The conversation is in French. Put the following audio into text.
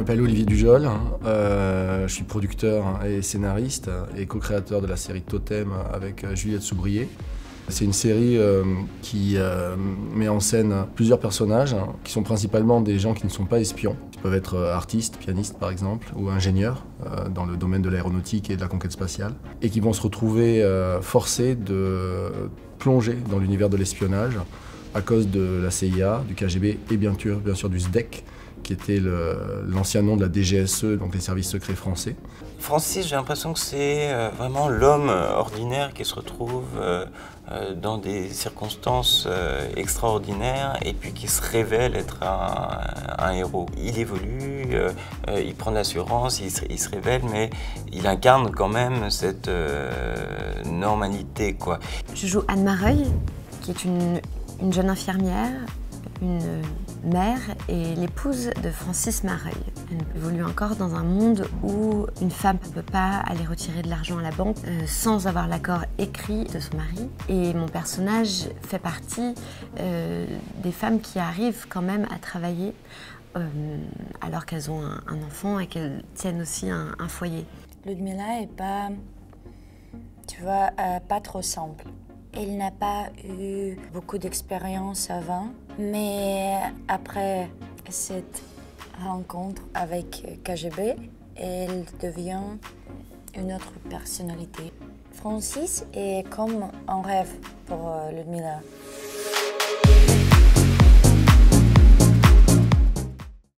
m'appelle Olivier Dujol, je suis producteur et scénariste et co-créateur de la série Totem avec Juliette Soubrier. C'est une série qui met en scène plusieurs personnages qui sont principalement des gens qui ne sont pas espions. Ils peuvent être artistes, pianistes par exemple, ou ingénieurs dans le domaine de l'aéronautique et de la conquête spatiale, et qui vont se retrouver forcés de plonger dans l'univers de l'espionnage à cause de la CIA, du KGB et bien sûr du SDEC, qui était l'ancien nom de la DGSE, donc les services secrets français. Francis, j'ai l'impression que c'est vraiment l'homme ordinaire qui se retrouve dans des circonstances extraordinaires et puis qui se révèle être un héros. Il évolue, il prend de l'assurance, il se révèle, mais il incarne quand même cette normalité, quoi. Je joue Anne Mareuil, qui est une jeune infirmière, une mère et l'épouse de Francis Mareuil. Elle évolue encore dans un monde où une femme ne peut pas aller retirer de l'argent à la banque sans avoir l'accord écrit de son mari. Et mon personnage fait partie des femmes qui arrivent quand même à travailler alors qu'elles ont un enfant et qu'elles tiennent aussi un foyer. Ludmila est pas, tu vois, pas trop simple. Elle n'a pas eu beaucoup d'expérience avant, mais après cette rencontre avec KGB, elle devient une autre personnalité. Francis est comme un rêve pour Ludmila.